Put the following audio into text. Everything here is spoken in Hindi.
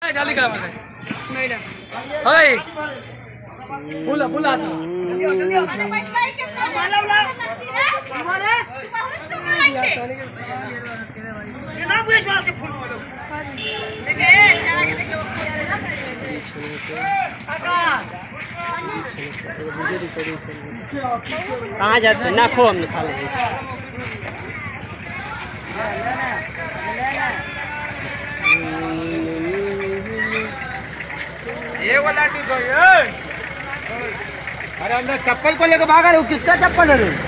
जल्दी करा मुझे मैडम हाय बुला बुला था जल्दी आओ ये ना बुझे वाला से फूल दो देखे चला के देखो कहाँ जाते ना खो हम खा लेंगे ये वाला टू सो अरे अंदर चप्पल को लेकर भागा रहे हो किसका चप्पल है